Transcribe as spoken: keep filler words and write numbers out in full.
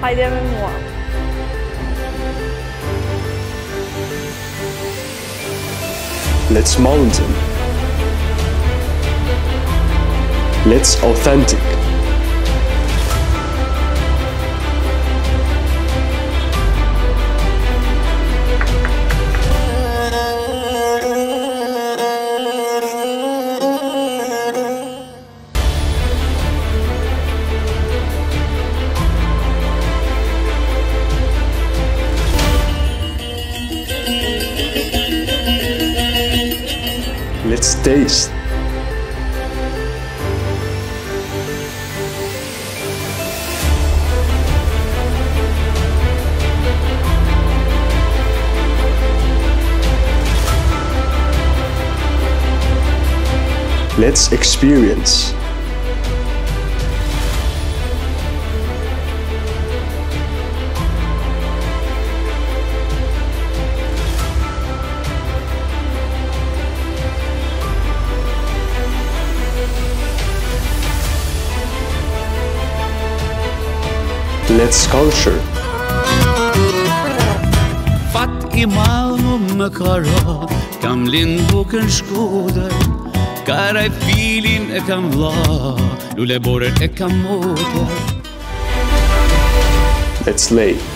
Hajde me mua. Let's mountain. Let's authentic. Let's taste. Let's experience. Let's culture. Fat i malë më karo, kam lindu kën Shkuder, Karaj filin e kam vlla, lule borën e kam motor. Let's lay.